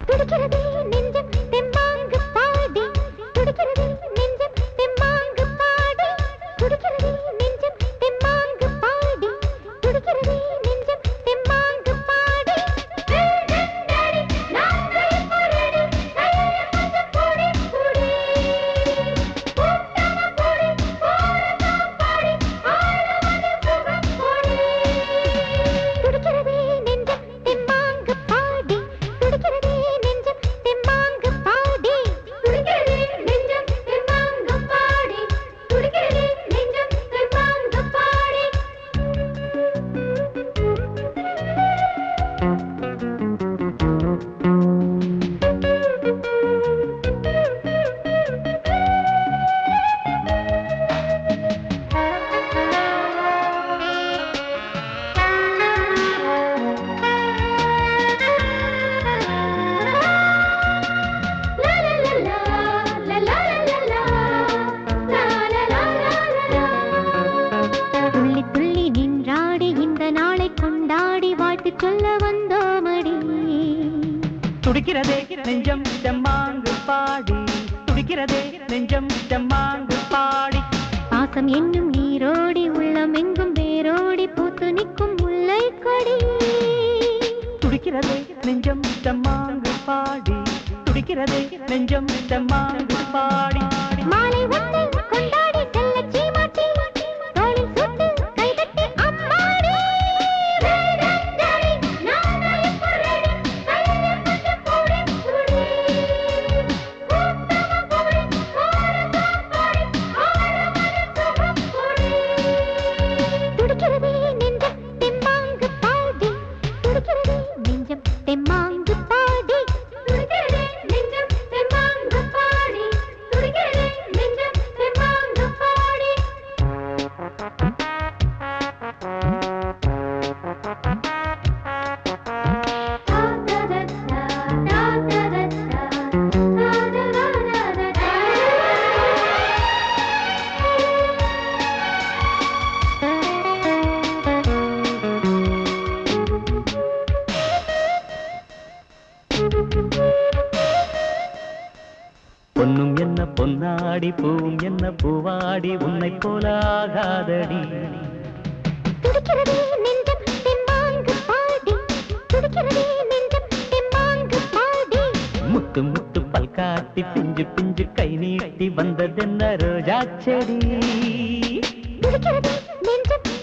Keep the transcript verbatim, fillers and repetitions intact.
துடிக்கிறதே நெஞ்சம் தெம்மாங்கு பாடி துடிக்கிறதே நெஞ்சம் தெம்மாங்கு பாடி துடிக்கிறதே நெஞ்சம் தெம்மாங்கு பாடி துடிக்கிறதே நெஞ்சம் தெம்மாங்கு பாடி நாங்கள் போரடி கையில கொஞ்சம் போடி போடி கூட்டமா போடி போரமா பாடி ஆளவனே சுகம் போடி துடிக்கிறதே நெஞ்சம் தெம்மாங்கு பாடி துடிக்கிறதே நெஞ்சம் தெம்மாங்கு பாடி துடிக்கிறதே நெஞ்சம் தெம்மாங்கு பாடி துடிக்கிறதே நெஞ்சம் தெம்மாங்கு பாடி துள்ளி துள்ளி நின்றாடி இந்த நாளை கொண்டாடி வாழ்த்து சொல்ல வந்தோமடி துடிக்கிறதே நெஞ்சம் தெம்மாங்கு பாடி துடிக்கிறதே நெஞ்சம் தெம்மாங்கு பாடி பாசம் என்னும் நீரோடி உள்ளம் எங்கும் வேரோடி பூத்து நிற்கும் முல்லை கொடி துடிக்கிறதே நெஞ்சம் தெம்மாங்கு பாடி துடிக்கிறதே நெஞ்சம் தெம்மாங்கு பாடி மாலை ஒத்தை கொண்டாடி செல்ல சீமாட்டி தோளில் சுட்டு கைதட்டி அம்மாடி வேதங்கடி நாங்கள் இப்போ ரெடி கையில கொஞ்சம் போடி சுடி கூட்டமா போடி போரமா பாடி ஆளவனே சுகம் போடி துடிக்கிறதே நெஞ்சம் தெம்மாங்கு பாடி துடிக்கிறதே நெஞ்சம் தெம்மாங்கு பாடி துடிக்கிறதே நெஞ்சம் தெம்மாங்கு பாடி துடிக்கிறதே நெஞ்சம் தெம்மாங்கு பாடி பொன்னும் என்ன பொன்னாடி பூவும் என்ன பூவாடி உன்னை போல ஆகாதடி துடிக்கிறதே நெஞ்சம் தெம்மாங்கு பாடி துடிக்கிறதே நெஞ்சம் தெம்மாங்கு பாடி முத்து முத்து பல்காட்டி பிஞ்சு பிஞ்சு கை நீட்டி வந்ததென்ன ரோஜா செடி துடிக்கிறதே நெஞ்சம்